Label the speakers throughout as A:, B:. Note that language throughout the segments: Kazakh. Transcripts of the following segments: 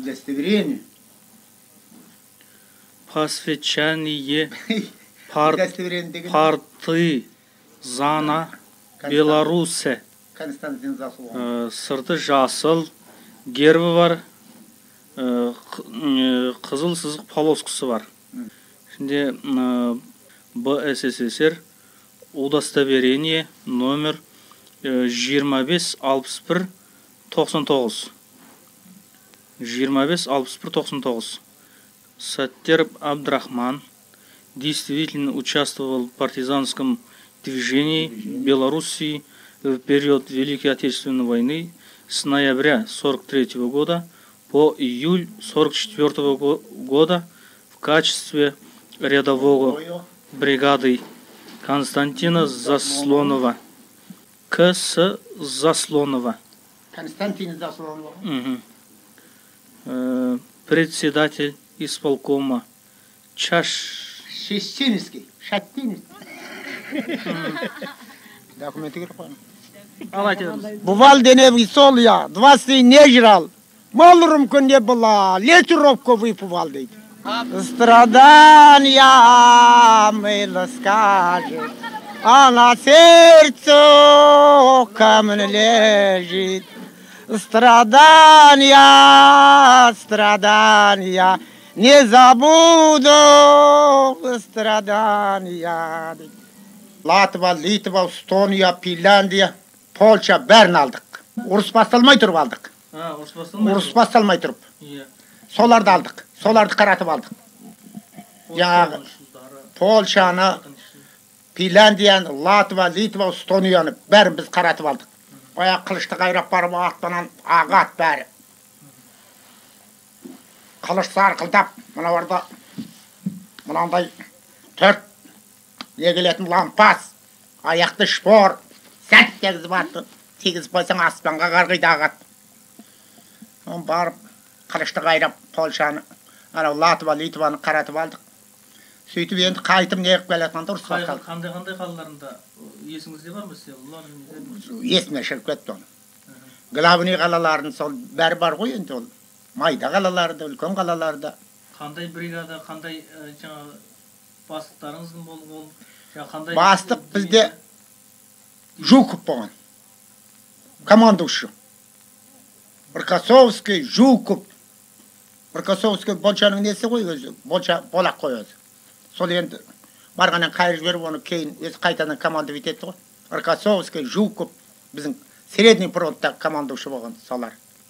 A: Удостоверение.
B: Посвящение
A: Удостоверение деген.
B: Партизана Беларуси.
A: Константин Заслон.
B: Сырты жасыл, гербі бар, қызыл сызық полоскасы бар. Şimdi БССР удостоверение номер 256199. 256199. Саттер Абдрахман действительно участвовал в партизанском движении Белоруссии в период Великой Отечественной войны с ноября 1943 года по июль 1944 года в качестве рядового бригады Константина Заслонова. К.С. Заслонова.
A: Константин Заслонова.
B: Председатель исполкома
A: Шестинский. Документы керек қой.
C: Бывал денег сол я, 20 не жрал. Малорум не была, летировку выпивал дейді. Страдания мило скажет, а на сердце камень лежит. Страдания, не забуду страдания.
A: Латва, Литва, Эстония, Финляндия, Польша бәрін алдық. Ұрыс басталмай тұрып алдық. Ұрыс басталмай тұрып. Соларды алдық. Соларды қаратып алдық. Жаңағы Польшаны, Финляндияны, Латва, Литва, Эстонияны бәрін біз қаратып алдық. Бая қылышты қайрап барып аттанан ағат бәрі. Қылыш сарқылдап, мынандай 4 егелетін лампас, аяқты шпор, сәт тегізіп атты, тегізіп қойсаң аспанға қарғиды ағат. Барып, қылышты қайрап, Польшаны, Латва, Литваны қаратып алдық. Сөйтіп енді қайтып неғіп келетінді ұрыс басталды.
B: Қандай қалаларында есіңізде бар ма сен?
A: Есіне шығып кетті оны. Главный қалаларын сол бәрі бар ғой енді ол. Майда қалаларда, үлкен қалаларда.
B: Қандай бригада, қандай жаңағы бастықтарыңыздың болған?
A: Бастық бізде Жуков болған. Командушы. Рокоссовский, Жуков. Рокоссовский Болшаның несі ғой өзі. Болақ қой өзі. Сол енді барғаннан қайыр жіберіп оны кейін өзі қайтадан командовать етті ғой. Рокоссовский, Жуков біздің средний фронтта командушы болған солар.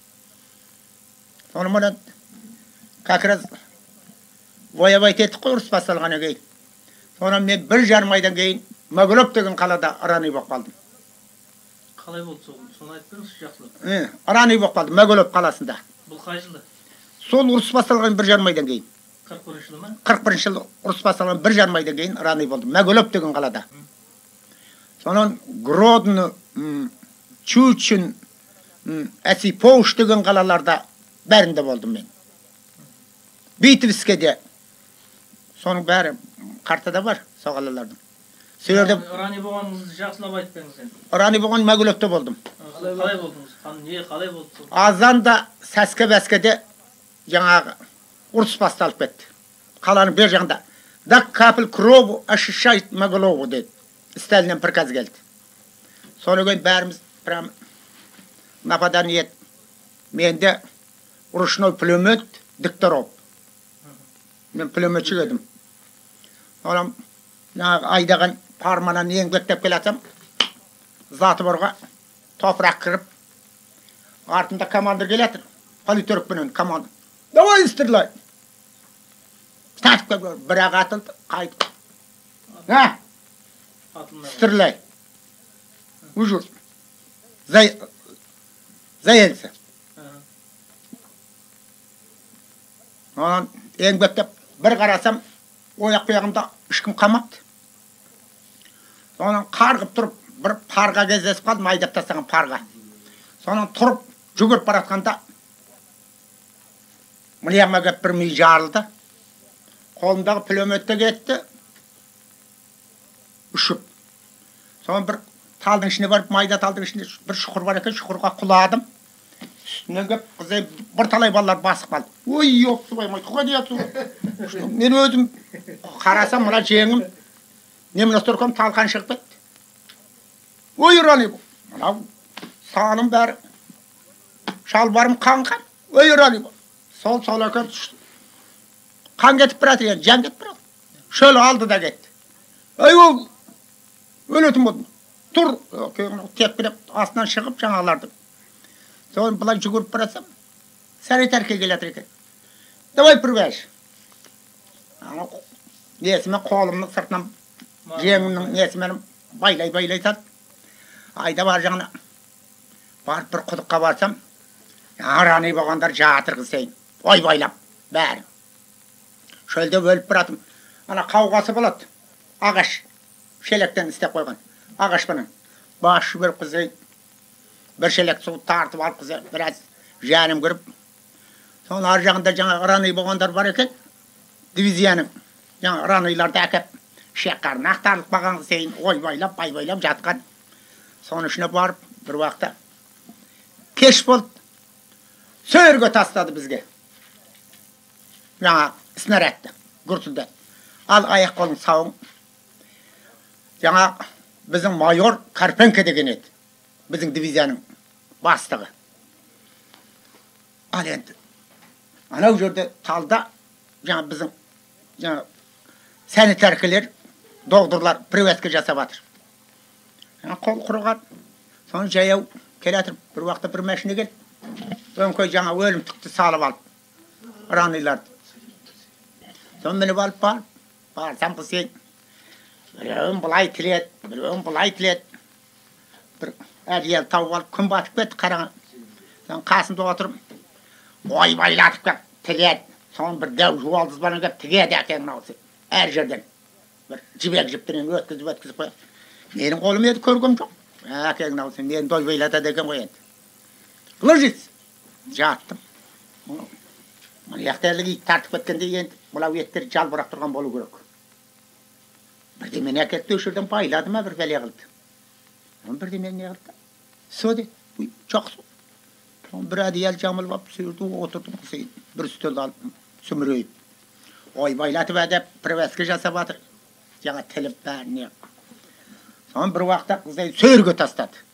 A: Соны мұны как раз воевать еттік қой ұрыс басталғаннан кейін. Соны мен 1,5 айдан кейін Могилев деген қалада ранный болып қалдым.
B: Қалай болды сол? Соны айтып беріңізші жақсылап.
A: Ранный болып қалдым Могилев қаласында.
B: Бұл қай жылы?
A: Сол ұрыс басталған 1,5 айдан кейін.
B: 41 жылы ма?
A: 41 жылы ұрыс басталған 1,5 айдан кейін ранный болдым. Могилев деген қалада. Сонан Гродно, Чучин, Осипович деген қалаларда бәрінде болдым мен. Битвискеде. Соның бәрі картада бар, сол қалалардың.
B: Ранный болғаныңызды жақсылап айтып беріңіз енді.
A: Ранный болған Могилевте болдым.
B: Қалай болдыңыз? Қалай болды?
A: Азанда Сәске-Бәскеде жаңағы ұрыс басталып кетті. Қаланың бер жағында. Да капель крову ощущает Могилеву деді. Сталиннен приказ келді. Соны кейін бәріміз прям нападание. Менде ручной пулемет Докторов. Мен пулеметші едім. Олам айдаған парманан еңбектеп келатсам, Затворға топырақ кіріп, артында командир келетір. Политөрікпенен командир. Давай стреляй! Ставь как бірақ атылды, қайтып. Стреляй! Ужас. Заелся. Онан еңбектеп бір қарасам, ояқ бұяғында ешкім қамапты. Сонан қарғып тұрып, бір парға кездесіп қалдым, айдап тастаған парға. Сонан тұрып, жүгіріп баратқанда, мына кеп бір ми жарылды. Қолымдағы пулеметте кетті. Үшіп. Сонан бір талдың ішіне барып, майда талдың ішінде бір шұқыр бар екен, шұқырға құладым. Üstüne kep kızay bir talay ballar basıp kaldı. Oy yok subay tuğa diyatı. Men özüm karasam mına jengim nemine turkam talkan çıkıp ketdi. Oy rani bu. Mına sağım bari şalvarım kankan. Oy rani bu. Sol solaka düştü. Kan getip biratı yani, can getip biratı. Şöyle aldı da gitti. Ay o, öyle ötüm oldu. Dur, tepkide aslından çıkıp canalardım. Sonra bulan жүгіріп biratım, saniterke geletir eken. Davay pürbeş. Nesime kolumның sırtından, jengimның nesime baylay sat. Ayda var жаңа, barıp bir құдыққа барсам, arani болғандар жатыр қысайын. Ой байлап, бәрі. Шөлде бөліп біратым. Ана қауғасы болады. Ағаш. Шелектен істеп қойған. Ағаш бұның. Башы бір қызы. Bir şelek su tartıp alıp kızı biraz жаным көріп. Соның ар жағында жаңа раны болғандар бар екен. Дивизияның. Жаңа раныларды әкеп шекқарын ақтарылып қалған қысайын. Ой байлап, бай байлап жатқан. Соның ішіне барып бір уақытта кеш болды. Сөрге тастады бізге. Жаңа снарядты, гүртілді. Ал аяқ қолың сауың. Жаңа біздің майор Карпенко деген еді. Біздің дивизияның бастығы. Ал енді, анау жерде талда жаңа біздің санитаркілер, доғдырлар привязка жасап жатыр. Жаңа қол құрған, соны жаяу келатыр. Бір уақытта бір машина келді. Өңкөй жаңа өлімтікті салып алып, раныларды. Соны мініп алып барсам қысен, біреуін бұлай тіледі, біреуін бұлай тіледі. Бір әдейел тауып алып, күн батып кетті қараңа. Соны қасымда отырып, ой байлатып кеп, тіледі. Соны бір дәу жуалдыз бана кеп, тігеді әкеңін аусы. Әр жерден. Бір жібек жіптірін өткізіп қояды. Менің қолым еді көргім жоқ. Әкеңін аусы, мені дой байлатады екен қояды. Лыжиц. Жаттым. Мұны яқтарлығы тартып кеткенде енді бұлау еттер жалбырақ тұрған болу керек. Бірде мен әкетті өшірден байлады ма бір бәле қылды. Бірде мен не қылды? Сөде, жоқ су. Бір әдейел жамыл бап, сөйірді, отырдым, бір үстелді алып, сүмірейіп. Ой, байлатып әдеп, привязка жасап атыр. Жаңа тіліп бәріне. Сон бір уақытта қыздай сөйірге тастады.